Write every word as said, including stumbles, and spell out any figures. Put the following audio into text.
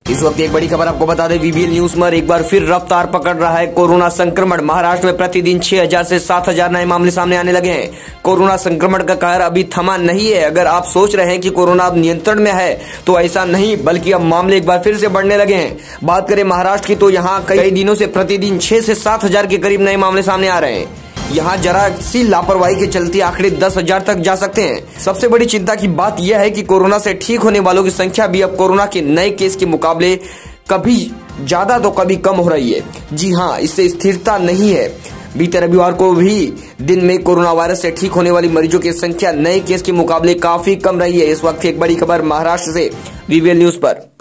इस वक्त एक बड़ी खबर आपको बता दें, वीबीएल न्यूज पर एक बार फिर रफ्तार पकड़ रहा है कोरोना संक्रमण। महाराष्ट्र में प्रतिदिन छह हज़ार से सात हज़ार नए मामले सामने आने लगे हैं। कोरोना संक्रमण का कहर अभी थमा नहीं है। अगर आप सोच रहे हैं कि कोरोना अब नियंत्रण में है तो ऐसा नहीं, बल्कि अब मामले एक बार फिर से बढ़ने लगे हैं। बात करें महाराष्ट्र की तो यहाँ कई दिनों से प्रतिदिन छह से सात हजार के करीब नए मामले सामने आ रहे हैं। यहाँ जरा सी लापरवाही के चलते आंकड़े दस हजार तक जा सकते हैं। सबसे बड़ी चिंता की बात यह है कि कोरोना से ठीक होने वालों की संख्या भी अब कोरोना के नए केस के मुकाबले कभी ज्यादा तो कभी कम हो रही है। जी हाँ, इससे स्थिरता नहीं है। बीते रविवार को भी दिन में कोरोना वायरस से ठीक होने वाली मरीजों की संख्या नए केस के मुकाबले काफी कम रही है। इस वक्त एक बड़ी खबर महाराष्ट्र से वीबीएल न्यूज पर।